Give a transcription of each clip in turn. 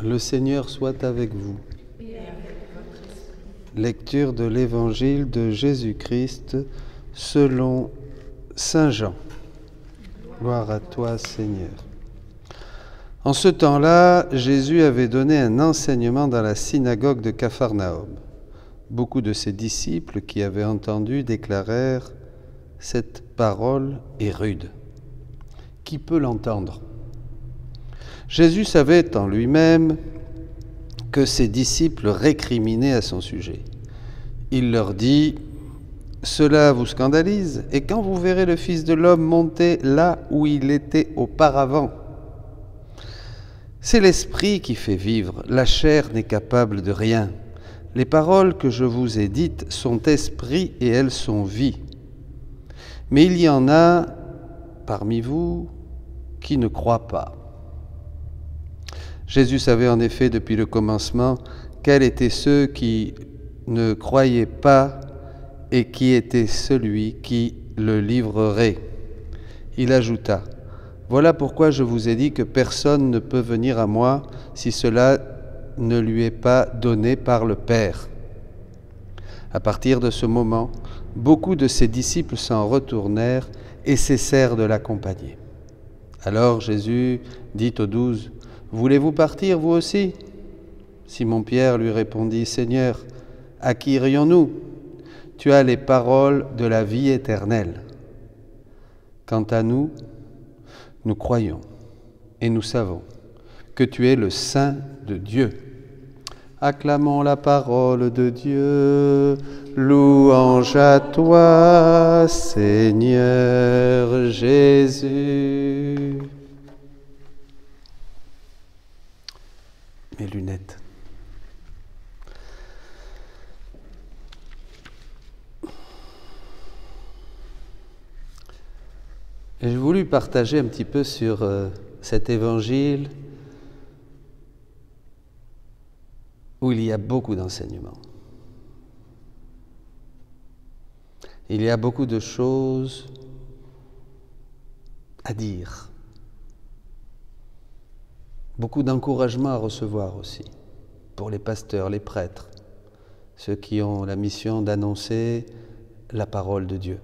Le Seigneur soit avec vous. Lecture de l'Évangile de Jésus-Christ selon Saint Jean. Gloire à toi, Seigneur. En ce temps-là, Jésus avait donné un enseignement dans la synagogue de Capharnaüm. Beaucoup de ses disciples qui avaient entendu déclarèrent « Cette parole est rude. Qui peut l'entendre ?» Jésus savait en lui-même que ses disciples récriminaient à son sujet. Il leur dit « Cela vous scandalise, et quand vous verrez le Fils de l'homme monter là où il était auparavant. C'est l'Esprit qui fait vivre, la chair n'est capable de rien. Les paroles que je vous ai dites sont esprit et elles sont vie. Mais il y en a parmi vous qui ne croient pas. » Jésus savait en effet depuis le commencement quels étaient ceux qui ne croyaient pas et qui était celui qui le livrerait. Il ajouta « Voilà pourquoi je vous ai dit que personne ne peut venir à moi si cela ne lui est pas donné par le Père. » À partir de ce moment, beaucoup de ses disciples s'en retournèrent et cessèrent de l'accompagner. Alors Jésus dit aux 12 « Voulez-vous partir, vous aussi ?» Simon-Pierre lui répondit « Seigneur, à qui irions-nous ? Tu as les paroles de la vie éternelle. Quant à nous, nous croyons et nous savons que tu es le Saint de Dieu. Acclamons la parole de Dieu. Louange à toi, Seigneur Jésus. Mes lunettes. J'ai voulu partager un petit peu sur cet évangile où il y a beaucoup d'enseignements. Il y a beaucoup de choses à dire. Beaucoup d'encouragement à recevoir aussi, pour les pasteurs, les prêtres, ceux qui ont la mission d'annoncer la parole de Dieu.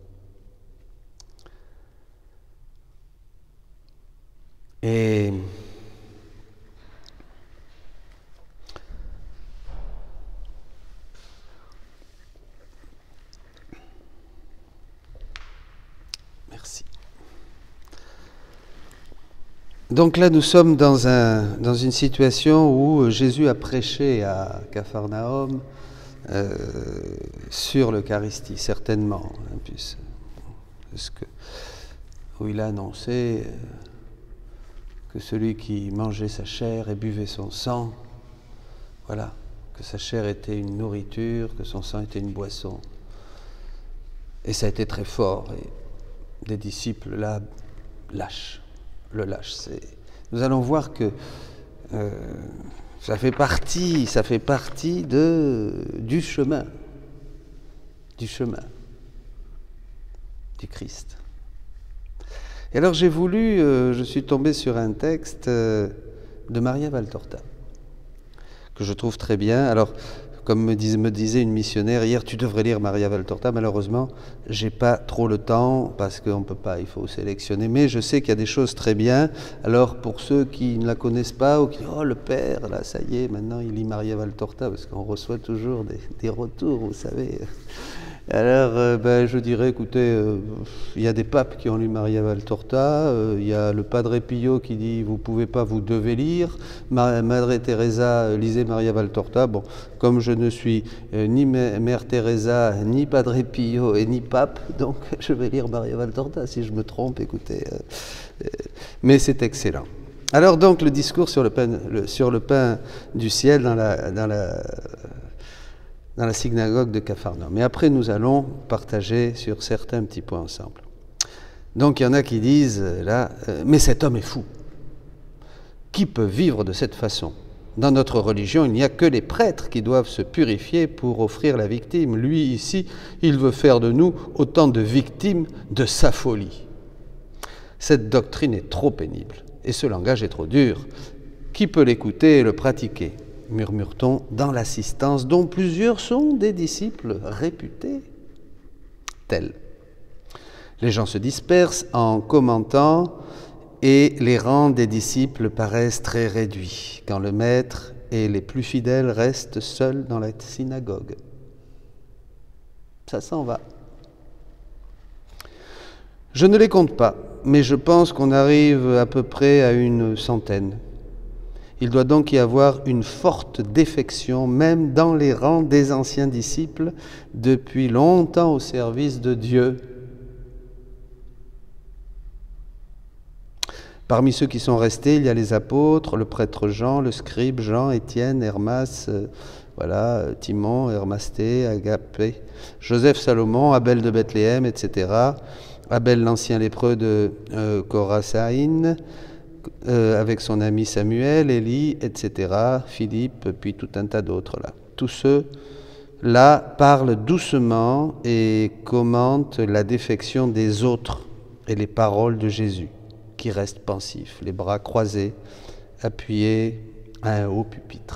Et merci. Donc là, nous sommes dans une situation où Jésus a prêché à Capharnaüm sur l'Eucharistie, certainement, où il a annoncé que celui qui mangeait sa chair et buvait son sang, voilà, que sa chair était une nourriture, que son sang était une boisson. Et ça a été très fort, et des disciples là le lâchent. Nous allons voir que ça fait partie du chemin du Christ. Et alors je suis tombé sur un texte de Maria Valtorta, que je trouve très bien. Alors, comme me disait une missionnaire hier, tu devrais lire Maria Valtorta. Malheureusement, j'ai pas trop le temps, parce qu'on peut pas, il faut sélectionner. Mais je sais qu'il y a des choses très bien. Alors, pour ceux qui ne la connaissent pas, ou qui disent, oh, le père, là, ça y est, maintenant il lit Maria Valtorta, parce qu'on reçoit toujours des retours, vous savez. Alors, je dirais, écoutez, il y a des papes qui ont lu Maria Valtorta, il y a le Padre Pio qui dit « vous pouvez pas, vous devez lire », Madre Teresa lisait Maria Valtorta. Bon, comme je ne suis ni Mère Teresa, ni Padre Pio et ni pape, donc je vais lire Maria Valtorta. Si je me trompe, écoutez, mais c'est excellent. Alors donc, le discours sur le pain du ciel dans la synagogue de Capharnaüm. Mais après, nous allons partager sur certains petits points ensemble. Donc, il y en a qui disent, là, mais cet homme est fou. Qui peut vivre de cette façon ? Dans notre religion, il n'y a que les prêtres qui doivent se purifier pour offrir la victime. Lui, ici, il veut faire de nous autant de victimes de sa folie. Cette doctrine est trop pénible et ce langage est trop dur. Qui peut l'écouter et le pratiquer ? Murmure-t-on dans l'assistance dont plusieurs sont des disciples réputés tels. Les gens se dispersent en commentant et les rangs des disciples paraissent très réduits quand le maître et les plus fidèles restent seuls dans la synagogue. Ça s'en va. Je ne les compte pas, mais je pense qu'on arrive à peu près à une centaine. Il doit donc y avoir une forte défection, même dans les rangs des anciens disciples, depuis longtemps au service de Dieu. Parmi ceux qui sont restés, il y a les apôtres, le prêtre Jean, le scribe Jean, Étienne, Hermas, Timon, Hermasté, Agapé, Joseph, Salomon, Abel de Bethléem, etc. Abel l'ancien lépreux de Chorasaïn, avec son ami Samuel, Élie, etc., Philippe, puis tout un tas d'autres là. Tous ceux-là parlent doucement et commentent la défection des autres et les paroles de Jésus, qui restent pensifs, les bras croisés, appuyés à un haut pupitre.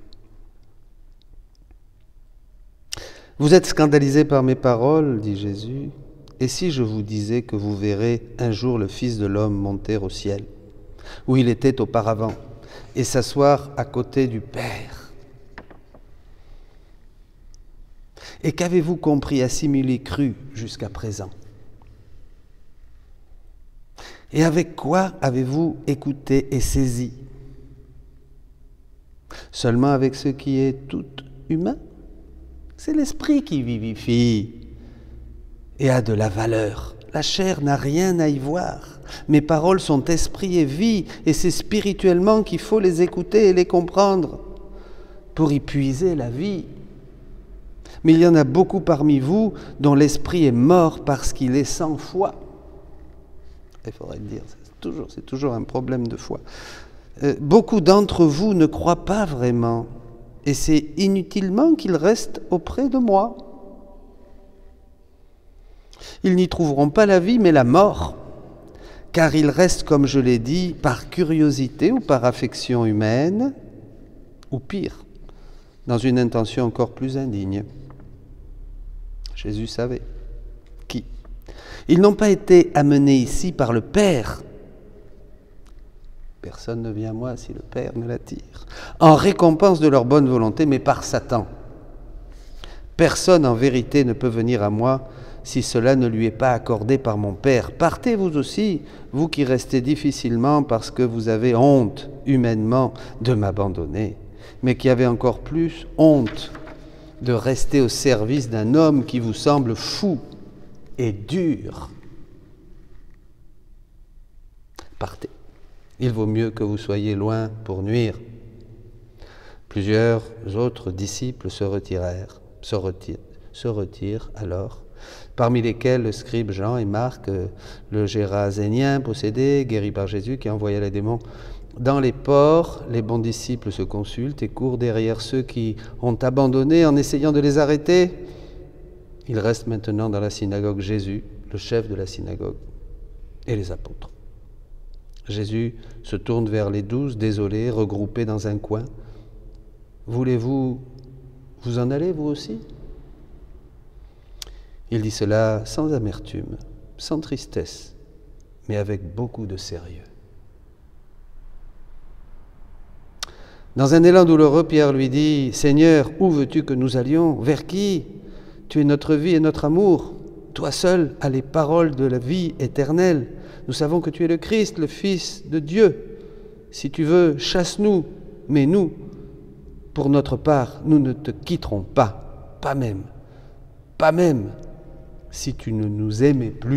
Vous êtes scandalisés par mes paroles, dit Jésus, et si je vous disais que vous verrez un jour le Fils de l'homme monter au ciel, où il était auparavant, et s'asseoir à côté du Père. Et qu'avez-vous compris, assimilé, cru jusqu'à présent? Et avec quoi avez-vous écouté et saisi? Seulement avec ce qui est tout humain? C'est l'esprit qui vivifie et a de la valeur. La chair n'a rien à y voir. Mes paroles sont esprit et vie, et c'est spirituellement qu'il faut les écouter et les comprendre pour y puiser la vie. Mais il y en a beaucoup parmi vous dont l'esprit est mort parce qu'il est sans foi. Il faudrait le dire, c'est toujours un problème de foi. Beaucoup d'entre vous ne croient pas vraiment, et c'est inutilement qu'ils restent auprès de moi. Ils n'y trouveront pas la vie, mais la mort, car ils restent, comme je l'ai dit, par curiosité ou par affection humaine, ou pire, dans une intention encore plus indigne. Jésus savait. Qui? Ils n'ont pas été amenés ici par le Père. Personne ne vient à moi si le Père ne l'attire. En récompense de leur bonne volonté, mais par Satan. Personne en vérité ne peut venir à moi si cela ne lui est pas accordé par mon Père. Partez vous aussi, vous qui restez difficilement parce que vous avez honte humainement de m'abandonner, mais qui avez encore plus honte de rester au service d'un homme qui vous semble fou et dur. Partez. Il vaut mieux que vous soyez loin pour nuire. Plusieurs autres disciples se retirent alors, parmi lesquels le scribe Jean et Marc, le Gérasénien possédé, guéri par Jésus, qui envoya les démons dans les ports. Les bons disciples se consultent et courent derrière ceux qui ont abandonné en essayant de les arrêter. Il reste maintenant dans la synagogue Jésus, le chef de la synagogue, et les apôtres. Jésus se tourne vers les 12, désolés, regroupés dans un coin. « Voulez-vous vous en aller, vous aussi ?» Il dit cela sans amertume, sans tristesse, mais avec beaucoup de sérieux. Dans un élan douloureux, Pierre lui dit « Seigneur, où veux-tu que nous allions? Vers qui? Tu es notre vie et notre amour. Toi seul as les paroles de la vie éternelle. Nous savons que tu es le Christ, le Fils de Dieu. Si tu veux, chasse-nous, mais nous, pour notre part, nous ne te quitterons pas, pas même, si tu ne nous aimais plus. »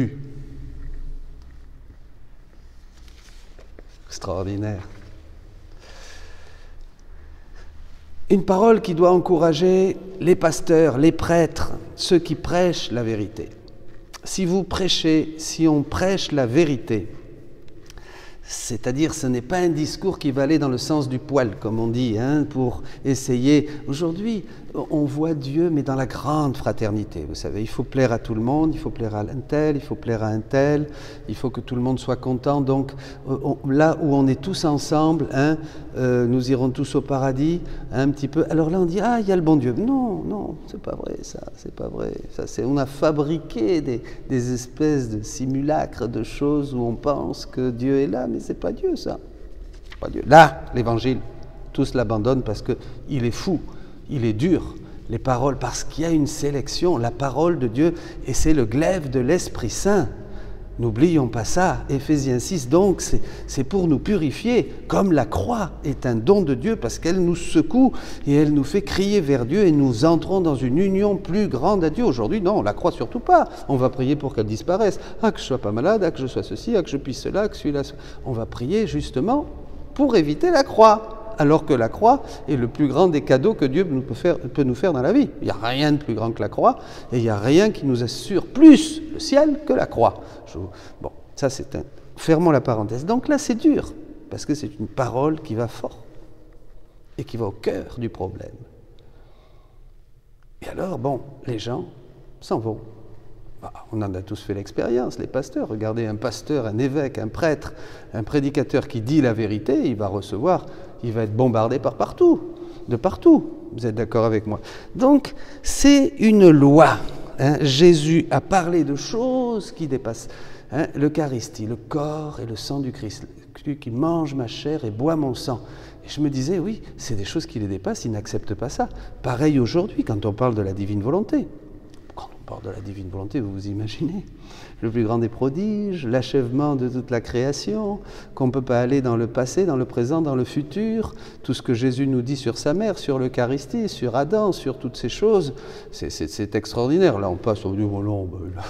Extraordinaire. Une parole qui doit encourager les pasteurs, les prêtres, ceux qui prêchent la vérité. Si on prêche la vérité, c'est-à-dire ce n'est pas un discours qui va aller dans le sens du poil, comme on dit, pour essayer. Aujourd'hui, on voit Dieu, mais dans la grande fraternité. Vous savez, il faut plaire à tout le monde, il faut plaire à un tel, il faut plaire à un tel, il faut que tout le monde soit content. Donc là où on est tous ensemble, hein, nous irons tous au paradis, hein, un petit peu. Alors là on dit, ah, il y a le bon Dieu. Non, non, c'est pas vrai ça, c'est pas vrai. Ça, on a fabriqué des espèces de simulacres de choses où on pense que Dieu est là, mais c'est pas Dieu ça. Pas Dieu. Là, l'évangile, tous l'abandonnent parce qu'il est fou, il est dur. Les paroles, parce qu'il y a une sélection, la parole de Dieu, et c'est le glaive de l'Esprit Saint. N'oublions pas ça. Éphésiens 6, donc, c'est pour nous purifier, comme la croix est un don de Dieu, parce qu'elle nous secoue et elle nous fait crier vers Dieu, et nous entrons dans une union plus grande à Dieu. Aujourd'hui, non, on la croit surtout pas. On va prier pour qu'elle disparaisse. Ah, que je sois pas malade, ah, que je sois ceci, ah, que je puisse cela, que celui-là. On va prier justement pour éviter la croix, alors que la croix est le plus grand des cadeaux que Dieu peut nous faire dans la vie. Il n'y a rien de plus grand que la croix, et il n'y a rien qui nous assure plus le ciel que la croix. Bon, ça c'est un... Fermons la parenthèse. Donc là c'est dur, parce que c'est une parole qui va fort, et qui va au cœur du problème. Et alors, bon, les gens s'en vont. Bah, on en a tous fait l'expérience, les pasteurs. Regardez un pasteur, un évêque, un prêtre, un prédicateur qui dit la vérité, il va recevoir, il va être bombardé de partout. Vous êtes d'accord avec moi? Donc, c'est une loi. Hein. Jésus a parlé de choses qui dépassent. Hein. L'Eucharistie, le corps et le sang du Christ, qui mange ma chair et boit mon sang. Et je me disais, oui, c'est des choses qui les dépassent, ils n'acceptent pas ça. Pareil aujourd'hui, quand on parle de la divine volonté. De la divine volonté, vous vous imaginez, le plus grand des prodiges, l'achèvement de toute la création, qu'on ne peut pas aller dans le passé, dans le présent, dans le futur, tout ce que Jésus nous dit sur sa mère, sur l'Eucharistie, sur Adam, sur toutes ces choses, c'est extraordinaire. Là on passe au niveau long,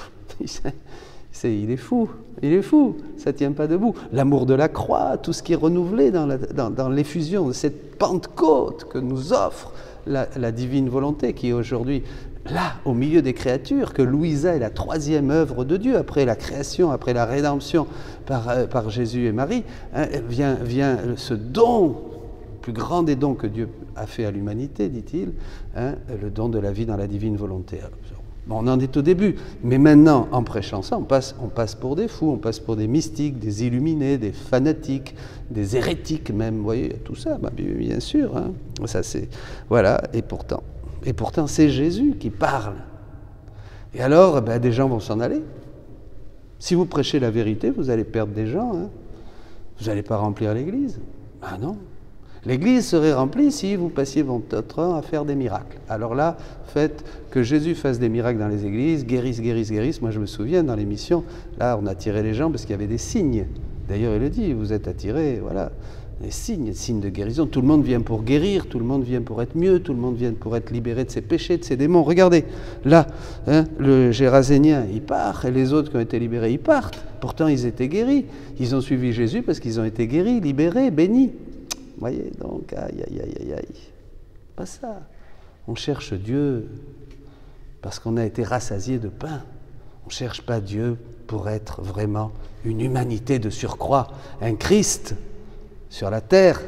il est fou, ça ne tient pas debout. L'amour de la croix, tout ce qui est renouvelé dans l'effusion de cette Pentecôte que nous offre la divine volonté, qui est aujourd'hui là, au milieu des créatures, que Louisa est la troisième œuvre de Dieu, après la création, après la rédemption par Jésus et Marie, hein, vient ce don, le plus grand des dons que Dieu a fait à l'humanité, dit-il, hein, le don de la vie dans la divine volonté. Bon, on en est au début, mais maintenant, en prêchant ça, on passe pour des fous, on passe pour des mystiques, des illuminés, des fanatiques, des hérétiques même, vous voyez, tout ça, bah, bien sûr, hein, ça c'est, voilà, et pourtant c'est Jésus qui parle. Et alors, ben, des gens vont s'en aller. Si vous prêchez la vérité, vous allez perdre des gens, hein. Vous n'allez pas remplir l'église. Ah non. L'église serait remplie si vous passiez votre temps à faire des miracles. Alors là, faites que Jésus fasse des miracles dans les églises, guérisse. Moi, je me souviens, dans l'émission, là, on attirait les gens parce qu'il y avait des signes. D'ailleurs, il le dit, vous êtes attirés, voilà, des signes de guérison. Tout le monde vient pour guérir, tout le monde vient pour être mieux, tout le monde vient pour être libéré de ses péchés, de ses démons. Regardez, là, hein, le Gérasénien, il part, et les autres qui ont été libérés, ils partent. Pourtant, ils étaient guéris. Ils ont suivi Jésus parce qu'ils ont été guéris, libérés, bénis. Vous voyez, donc, aïe. Pas ça. On cherche Dieu parce qu'on a été rassasié de pain. On ne cherche pas Dieu pour être vraiment une humanité de surcroît, un Christ sur la terre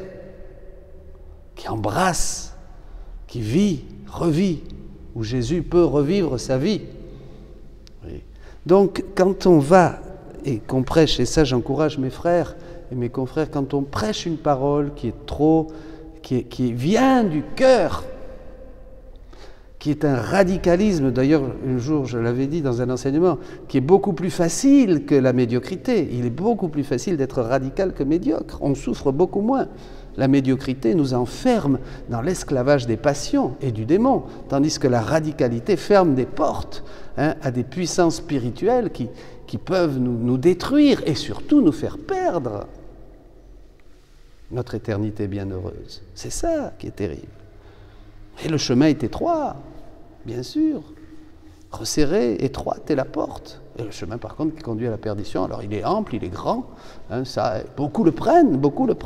qui embrasse, qui vit, revit, où Jésus peut revivre sa vie. Oui. Donc, quand on va et qu'on prêche, et ça j'encourage mes frères et mes confrères, quand on prêche une parole qui est qui vient du cœur, qui est un radicalisme, d'ailleurs un jour je l'avais dit dans un enseignement, qui est beaucoup plus facile que la médiocrité. Il est beaucoup plus facile d'être radical que médiocre. On souffre beaucoup moins. La médiocrité nous enferme dans l'esclavage des passions et du démon, tandis que la radicalité ferme des portes, hein, à des puissances spirituelles qui peuvent nous détruire et surtout nous faire perdre notre éternité bienheureuse. C'est ça qui est terrible. Et le chemin est étroit, bien sûr. Resserré, étroite est la porte. Et le chemin, par contre, qui conduit à la perdition, alors il est ample, il est grand. Hein, ça, beaucoup le prennent,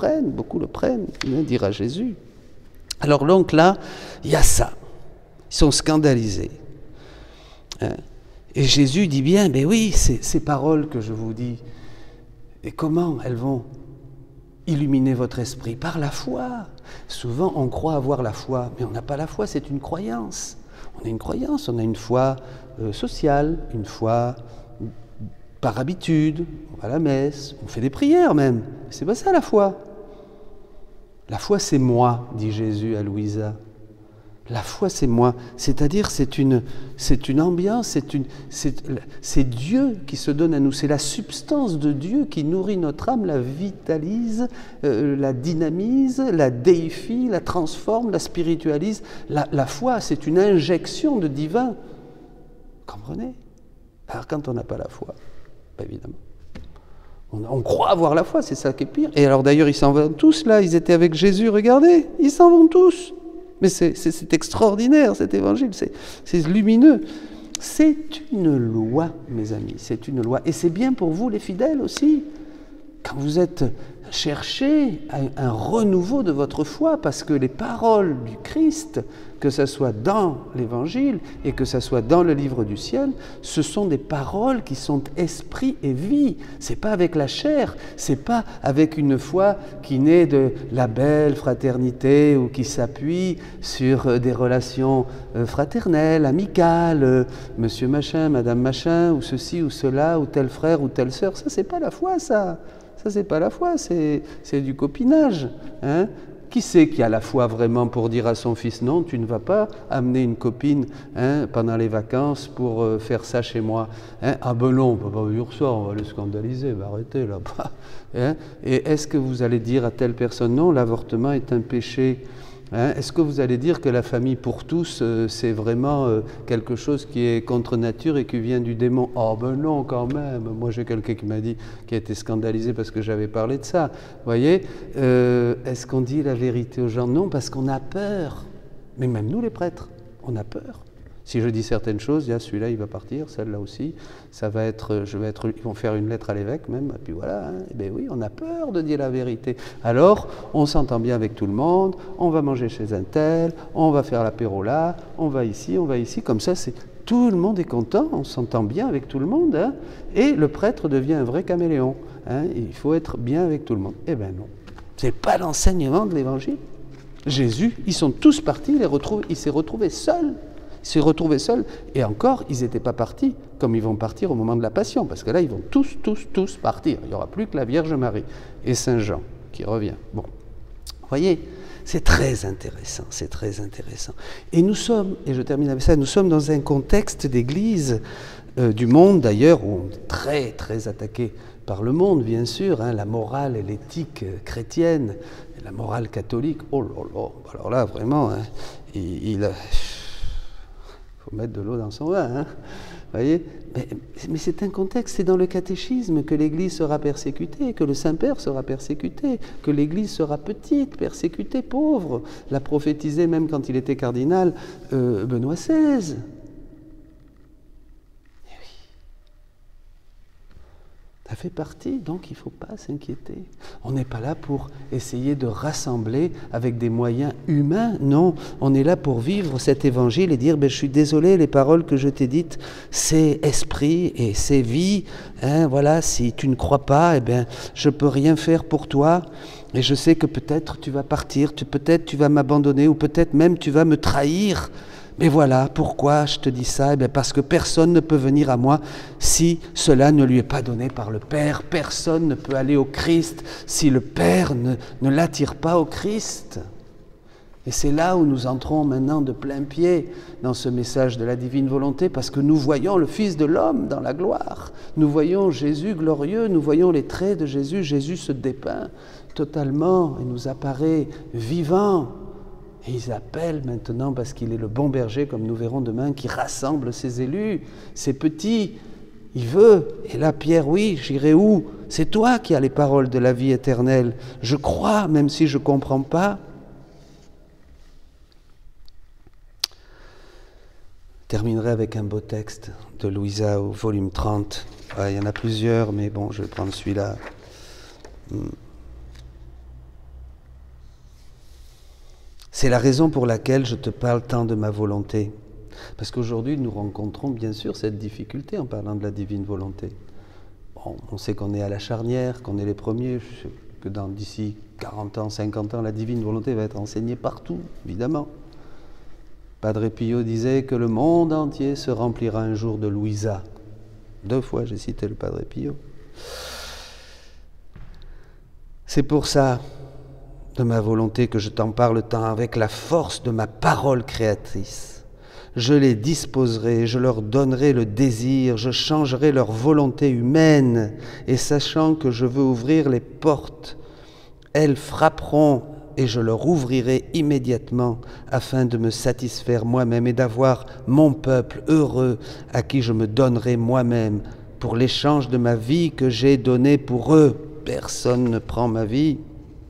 dira Jésus. Alors donc là, il y a ça. Ils sont scandalisés. Hein. Et Jésus dit bien, mais oui, ces paroles que je vous dis, et comment elles vont illuminez votre esprit par la foi. Souvent, on croit avoir la foi, mais on n'a pas la foi, c'est une croyance. On a une croyance, on a une foi sociale, une foi par habitude, on va à la messe, on fait des prières même. C'est pas ça la foi. La foi, c'est moi, dit Jésus à Louisa. La foi, c'est moi. C'est-à-dire, c'est une ambiance, c'est Dieu qui se donne à nous. C'est la substance de Dieu qui nourrit notre âme, la vitalise, la dynamise, la déifie, la transforme, la spiritualise. La foi, c'est une injection de divin. Comprenez? Alors, quand on n'a pas la foi, pas évidemment. On croit avoir la foi, c'est ça qui est pire. Et alors d'ailleurs, ils s'en vont tous là, ils étaient avec Jésus, regardez, ils s'en vont tous. Mais c'est extraordinaire cet évangile, c'est lumineux. C'est une loi, mes amis, c'est une loi. Et c'est bien pour vous les fidèles aussi. Quand vous êtes cherchez un renouveau de votre foi, parce que les paroles du Christ, que ce soit dans l'Évangile et que ce soit dans le livre du ciel, ce sont des paroles qui sont esprit et vie. C'est pas avec la chair, c'est pas avec une foi qui naît de la belle fraternité ou qui s'appuie sur des relations fraternelles, amicales, monsieur machin, madame machin, ou ceci ou cela, ou tel frère ou telle sœur. Ça, c'est pas la foi, ça. Ça, c'est pas la foi, c'est du copinage. Hein? Qui c'est qui a la foi vraiment pour dire à son fils « Non, tu ne vas pas amener une copine pendant les vacances pour faire ça chez moi. Hein? Ah ben non, on ne peut pas dire ça, on va le scandaliser, ben arrêtez là. Hein? Et est-ce que vous allez dire à telle personne « Non, l'avortement est un péché ». Hein? Est-ce que vous allez dire que la famille pour tous, c'est vraiment quelque chose qui est contre nature et qui vient du démon? Oh ben non, quand même. Moi, j'ai quelqu'un qui m'a dit, qui a été scandalisé parce que j'avais parlé de ça. Vous voyez, est-ce qu'on dit la vérité aux gens? Non, parce qu'on a peur. Mais même nous, les prêtres, on a peur. Si je dis certaines choses, il y a celui-là, il va partir, celle-là aussi, ça va être, ils vont faire une lettre à l'évêque même, et puis voilà, hein. Ben oui, on a peur de dire la vérité. Alors, on s'entend bien avec tout le monde, on va manger chez un tel, on va faire l'apéro là, on va ici, comme ça, tout le monde est content, on s'entend bien avec tout le monde, hein, et le prêtre devient un vrai caméléon. Hein, il faut être bien avec tout le monde. Eh bien non, c'est pas l'enseignement de l'Évangile. Jésus, ils sont tous partis, il s'est retrouvé seul. Ils s'est retrouvé seul, et encore, ils n'étaient pas partis comme ils vont partir au moment de la Passion, parce que là, ils vont tous partir. Il n'y aura plus que la Vierge Marie et Saint Jean qui revient. Bon, vous voyez, c'est très intéressant, c'est très intéressant. Et nous sommes, et je termine avec ça, nous sommes dans un contexte d'église du monde d'ailleurs, où on est très, très attaqué par le monde, bien sûr, hein, la morale et l'éthique chrétienne, et la morale catholique, oh là là, alors là, vraiment, hein, il faut mettre de l'eau dans son vin, hein, voyez, mais c'est un contexte, c'est dans le catéchisme que l'Église sera persécutée, que le Saint-Père sera persécuté, que l'Église sera petite, persécutée, pauvre. L'a prophétisé même quand il était cardinal Benoît XVI. Ça fait partie, donc il ne faut pas s'inquiéter. On n'est pas là pour essayer de rassembler avec des moyens humains, non. On est là pour vivre cet évangile et dire, je suis désolé, les paroles que je t'ai dites, c'est esprit et c'est vie. Hein, voilà, si tu ne crois pas, je ne peux rien faire pour toi. Et je sais que peut-être tu vas partir, peut-être tu vas m'abandonner, ou peut-être même tu vas me trahir. Mais voilà, pourquoi je te dis ça? Parce que personne ne peut venir à moi si cela ne lui est pas donné par le Père. Personne ne peut aller au Christ si le Père ne l'attire pas au Christ. Et c'est là où nous entrons maintenant de plein pied dans ce message de la divine volonté, parce que nous voyons le Fils de l'homme dans la gloire. Nous voyons Jésus glorieux, nous voyons les traits de Jésus. Jésus se dépeint totalement et nous apparaît vivant. Et ils appellent maintenant, parce qu'il est le bon berger, comme nous verrons demain, qui rassemble ses élus, ses petits. Il veut. Et là, Pierre, oui, j'irai où? C'est toi qui as les paroles de la vie éternelle. Je crois, même si je ne comprends pas. Je terminerai avec un beau texte de Louisa au volume 30. Il y en a plusieurs, mais bon, je vais prendre celui-là. C'est la raison pour laquelle je te parle tant de ma volonté. Parce qu'aujourd'hui, nous rencontrons bien sûr cette difficulté en parlant de la divine volonté. Bon, on sait qu'on est à la charnière, qu'on est les premiers. que d'ici 40 ans, 50 ans, la divine volonté va être enseignée partout, évidemment. Padre Pio disait que le monde entier se remplira un jour de Louisa. 2 fois j'ai cité le Padre Pio. C'est pour ça, de ma volonté, que je t'en parle tant avec la force de ma parole créatrice. Je les disposerai, je leur donnerai le désir, je changerai leur volonté humaine, et sachant que je veux ouvrir les portes, elles frapperont et je leur ouvrirai immédiatement afin de me satisfaire moi-même et d'avoir mon peuple heureux à qui je me donnerai moi-même pour l'échange de ma vie que j'ai donnée pour eux. Personne ne prend ma vie.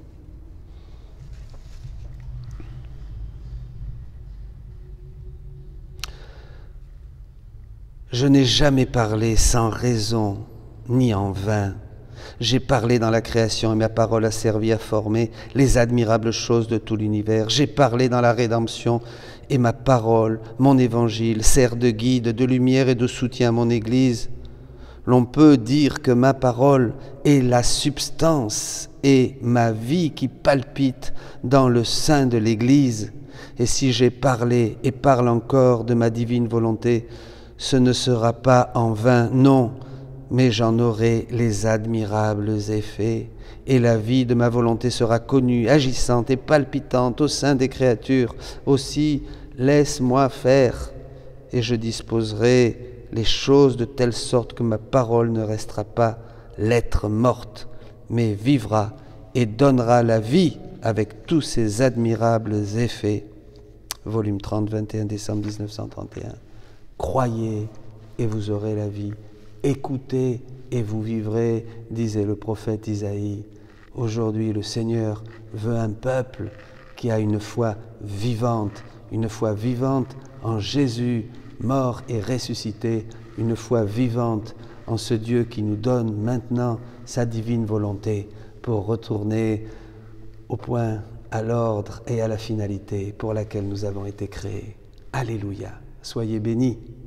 Je n'ai jamais parlé sans raison ni en vain. J'ai parlé dans la création et ma parole a servi à former les admirables choses de tout l'univers. J'ai parlé dans la rédemption et ma parole, mon évangile, sert de guide, de lumière et de soutien à mon Église. L'on peut dire que ma parole est la substance et ma vie qui palpite dans le sein de l'Église. Et si j'ai parlé et parle encore de ma divine volonté, ce ne sera pas en vain, non, mais j'en aurai les admirables effets, et la vie de ma volonté sera connue, agissante et palpitante au sein des créatures. Aussi, laisse-moi faire, et je disposerai les choses de telle sorte que ma parole ne restera pas lettre morte, mais vivra et donnera la vie avec tous ses admirables effets. Volume 30, 21 décembre 1931. Croyez et vous aurez la vie. Écoutez et vous vivrez, disait le prophète Isaïe. Aujourd'hui, le Seigneur veut un peuple qui a une foi vivante en Jésus, mort et ressuscité, une foi vivante en ce Dieu qui nous donne maintenant sa divine volonté pour retourner au point, à l'ordre et à la finalité pour laquelle nous avons été créés. Alléluia, soyez bénis.